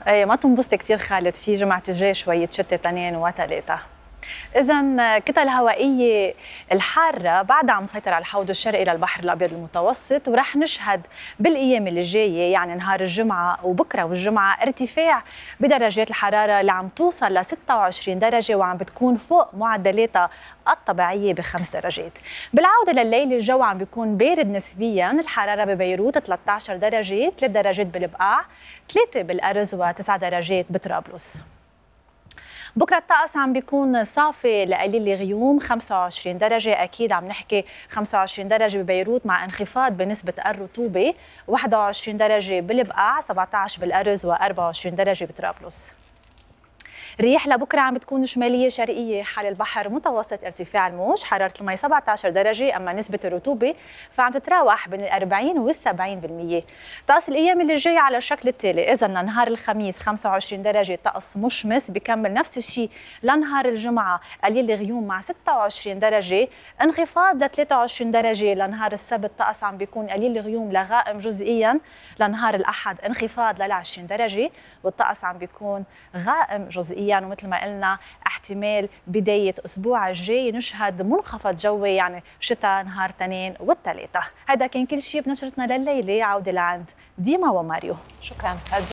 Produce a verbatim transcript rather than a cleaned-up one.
ايه ما تنبسطي كثير خالد، في جمعة الجاي شوية شتاء اثنين وثلاثة. إذا كتل الهوائية الحارة بعدها عم مسيطر على الحوض الشرقي للبحر الأبيض المتوسط، ورح نشهد بالأيام اللي جاية يعني نهار الجمعة وبكرة والجمعة ارتفاع بدرجات الحرارة اللي عم توصل ل ستة وعشرين درجة وعم بتكون فوق معدلاتها الطبيعية بخمس درجات. بالعودة لليل الجو عم بيكون بارد نسبيا، الحرارة ببيروت ثلاثة عشر درجة، ثلاث درجات بالبقاع، ثلاثة بالأرز وتسع درجات بطرابلس. بكره الطقس عم بيكون صافي لقليل الغيوم، خمسة وعشرين درجه، اكيد عم نحكي خمسة وعشرين درجه ببيروت مع انخفاض بنسبه الرطوبه، واحد وعشرين درجه بالبقاع، سبعة عشر بالارز وأربعة وعشرين درجه بطرابلس. الرياح لبكره عم بتكون شماليه شرقيه حال البحر، متوسط ارتفاع الموج، حراره المي سبعة عشر درجه، اما نسبه الرطوبه فعم تتراوح بين الأربعين والسبعين بالمية. طقس الايام اللي جايه على الشكل التالي: اذا نهار الخميس خمسة وعشرين درجه طقس مشمس، بكمل نفس الشيء لنهار الجمعه قليل الغيوم مع ستة وعشرين درجه، انخفاض ل ثلاثة وعشرين درجه لنهار السبت، طقس عم بيكون قليل الغيوم لغائم جزئيا، لنهار الاحد انخفاض ل عشرين درجه والطقس عم بيكون غائم جزئيا. ومثل ما قلنا احتمال بداية أسبوع الجاي نشهد منخفض جوي يعني شتاء نهار اثنين والثلاثة. هذا كان كل شيء بنشرتنا لليلة. عودة لعند ديما وماريو. شكرا.